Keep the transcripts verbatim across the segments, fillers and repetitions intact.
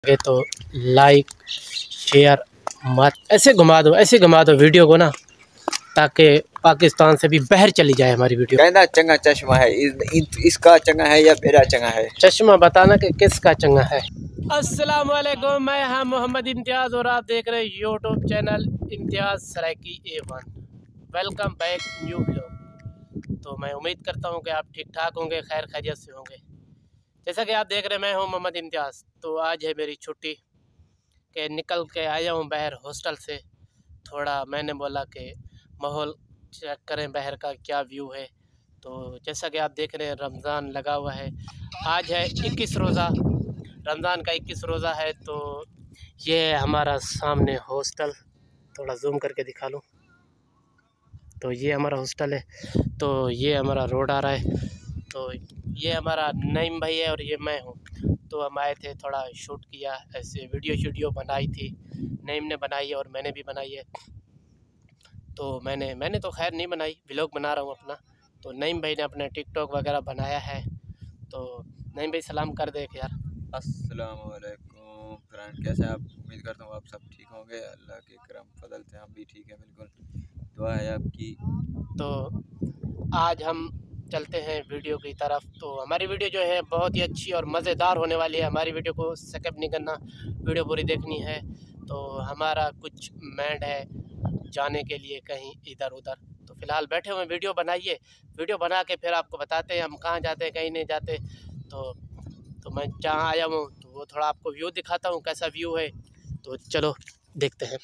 लगे तो like share मत ऐसे घुमा दो ऐसे घुमा दो वीडियो को ना, ताकि पाकिस्तान से भी बाहर चली जाए हमारी वीडियो। कहना चंगा चश्मा है, इस, इसका चंगा है या मेरा चंगा है? चश्मा बताना कि किसका चंगा है। अस्सलाम वालेकुम, मैं हाँ मोहम्मद इम्तियाज़ और आप देख रहे हैं YouTube channel Imtiaz Saraiki A one. Welcome back new vlog. तो मैं उम्मीद करता हूँ कि आप ठीक ठाक होंगे, खैर खैरियत से होंगे। जैसा कि आप देख रहे हैं, मैं हूँ मोहम्मद इम्तियाज़। तो आज है मेरी छुट्टी के निकल के आया हूँ बाहर हॉस्टल से। थोड़ा मैंने बोला कि माहौल चेक करें बाहर का क्या व्यू है। तो जैसा कि आप देख रहे हैं, रमज़ान लगा हुआ है। आज है इक्कीस रोज़ा, रमज़ान का इक्कीस रोज़ा है। तो ये है हमारा सामने हॉस्टल, थोड़ा जूम करके दिखा लूँ तो ये हमारा हॉस्टल है। तो ये हमारा रोड आ रहा है। तो ये हमारा नईम भाई है और ये मैं हूँ। तो हम आए थे, थोड़ा शूट किया, ऐसे वीडियो शीडियो बनाई थी, नईम ने बनाई है और मैंने भी बनाई है। तो मैंने मैंने तो खैर नहीं बनाई, व्लॉग बना रहा हूँ अपना। तो नईम भाई ने अपना टिकटॉक वगैरह बनाया है। तो नईम भाई सलाम कर दे यार। अस्सलाम वालेकुम फ्रेंड, कैसे आप? उम्मीद करता हूँ आप सब ठीक होंगे। अल्लाह के करम फजल से हम भी ठीक है, बिल्कुल दुआ है आपकी। तो आज हम चलते हैं वीडियो की तरफ। तो हमारी वीडियो जो है बहुत ही अच्छी और मज़ेदार होने वाली है। हमारी वीडियो को स्किप नहीं करना, वीडियो पूरी देखनी है। तो हमारा कुछ मैंड है जाने के लिए कहीं इधर उधर। तो फ़िलहाल बैठे हुए वीडियो बनाइए, वीडियो बना के फिर आपको बताते हैं हम कहाँ जाते हैं, कहीं नहीं जाते। तो तो मैं जहाँ आया हूँ तो वो थोड़ा आपको व्यू दिखाता हूँ, कैसा व्यू है। तो चलो देखते हैं।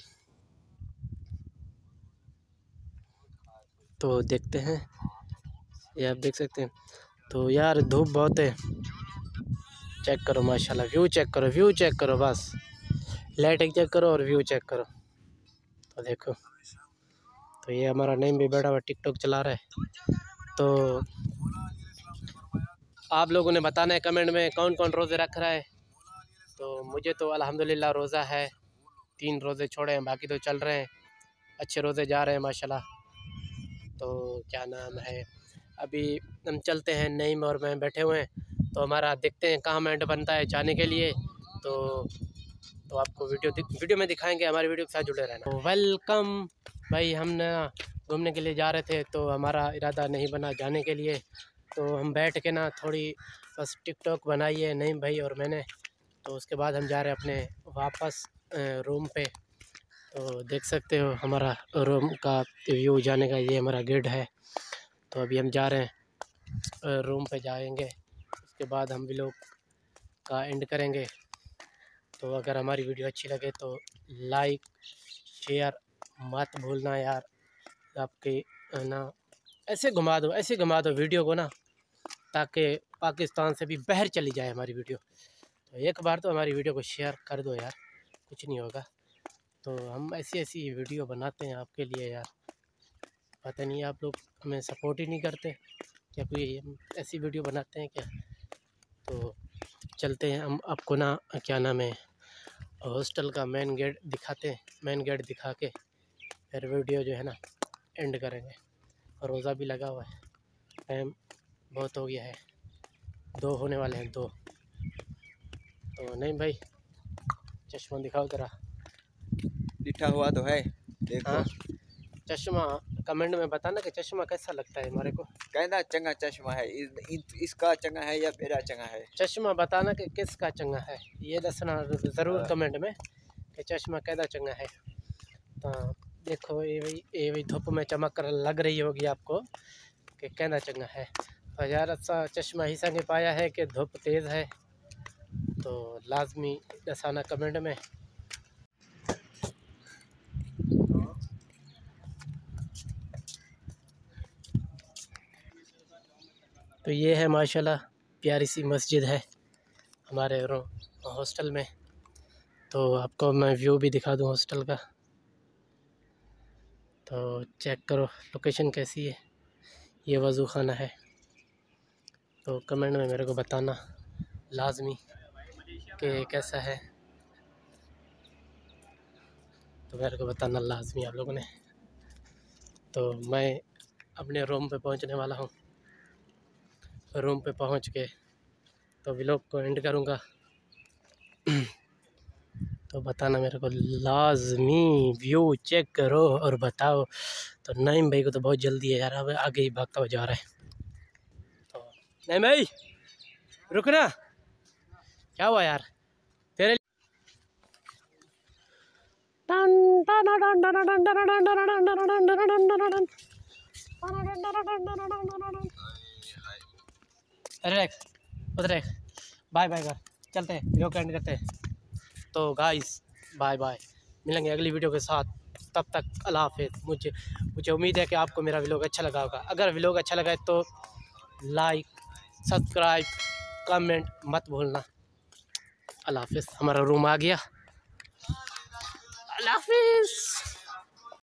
तो देखते हैं, ये आप देख सकते हैं। तो यार धूप बहुत है, चेक करो माशाल्लाह, व्यू चेक करो, व्यू चेक करो, बस लाइटिंग चेक करो और व्यू चेक करो। तो देखो, तो ये हमारा नेम भी बैठा हुआ टिकटॉक चला रहा है। तो आप लोगों ने बताना है कमेंट में कौन कौन रोज़े रख रहा है। तो मुझे तो अल्हम्दुलिल्लाह रोज़ा है, तीन रोज़े छोड़े हैं, बाकी तो चल रहे हैं, अच्छे रोज़े जा रहे हैं माशाल्लाह। तो क्या नाम है, अभी हम चलते हैं, नईम और मैं बैठे हुए हैं। तो हमारा देखते हैं कहाँ मैंड बनता है जाने के लिए। तो तो आपको वीडियो वीडियो में दिखाएंगे, हमारी वीडियो के साथ जुड़े रहना। तो वेलकम भाई, हम ना घूमने के लिए जा रहे थे, तो हमारा इरादा नहीं बना जाने के लिए। तो हम बैठ के ना थोड़ी बस टिकटॉक बनाई है नईम भाई और मैंने। तो उसके बाद हम जा रहे हैं अपने वापस रूम पे। तो देख सकते हो हमारा रूम का व्यू जाने का, ये हमारा गेट है। तो अभी हम जा रहे हैं रूम पे, जाएंगे उसके बाद हम व्लॉग का एंड करेंगे। तो अगर हमारी वीडियो अच्छी लगे तो लाइक शेयर मत भूलना यार। आपके ना ऐसे घुमा दो ऐसे घुमा दो वीडियो को ना, ताकि पाकिस्तान से भी बाहर चली जाए हमारी वीडियो। तो एक बार तो हमारी वीडियो को शेयर कर दो यार, कुछ नहीं होगा। तो हम ऐसी ऐसी वीडियो बनाते हैं आपके लिए यार, पता नहीं आप लोग हमें सपोर्ट ही नहीं करते क्या, कोई हम ऐसी वीडियो बनाते हैं क्या। तो चलते हैं हम आपको ना, क्या नाम है, हॉस्टल का मेन गेट दिखाते हैं। मेन गेट दिखा के फिर वीडियो जो है ना एंड करेंगे। रोज़ा भी लगा हुआ है, टाइम बहुत हो गया है, दो होने वाले हैं, दो। तो नहीं भाई, चश्मा दिखाओ ज़रा। लिखा हुआ तो है, देखो। हाँ, चश्मा कमेंट में बताना कि चश्मा कैसा लगता है हमारे को। कहना चंगा चश्मा है, इस, इस, इसका चंगा है या मेरा चंगा है? चश्मा बताना कि किसका चंगा है, ये दसना ज़रूर कमेंट में कि चश्मा कैसा चंगा है। तो देखो ये भी ये भी धूप में चमक कर लग रही होगी आपको कि कहना चंगा है। तो यार अच्छा चश्मा ही संग पाया है कि धूप तेज़ है, तो लाजमी दसाना कमेंट में। तो ये है माशाल्लाह प्यारी सी मस्जिद है हमारे हॉस्टल में। तो आपको मैं व्यू भी दिखा दूँ हॉस्टल का, तो चेक करो लोकेशन कैसी है। ये वज़ू खाना है। तो कमेंट में मेरे को बताना लाजमी कि कैसा है, तो मेरे को बताना लाजमी आप लोगों ने। तो मैं अपने रूम पे पहुंचने वाला हूं, रूम पे पहुंच के तो व्लॉग को एंड करूंगा। तो बताना मेरे को लाजमी, व्यू चेक करो और बताओ। तो नईम भाई को तो बहुत जल्दी है यार, अब आगे ही भागता हुआ जा रहा है। तो नईम भाई रुकना, क्या हुआ यार तेरे? अरे उधर बाय बाय कर, चलते हैं वीडियो को एंड करते हैं। तो गाइस बाय बाय, मिलेंगे अगली वीडियो के साथ, तब तक अल्लाह हाफिज़। मुझे मुझे उम्मीद है कि आपको मेरा व्लॉग अच्छा लगा होगा। अगर व्लॉग अच्छा लगा है तो लाइक, सब्सक्राइब, कमेंट मत भूलना। अल्लाह हाफिज़। हमारा रूम आ गया। अल्लाह हाफिज़।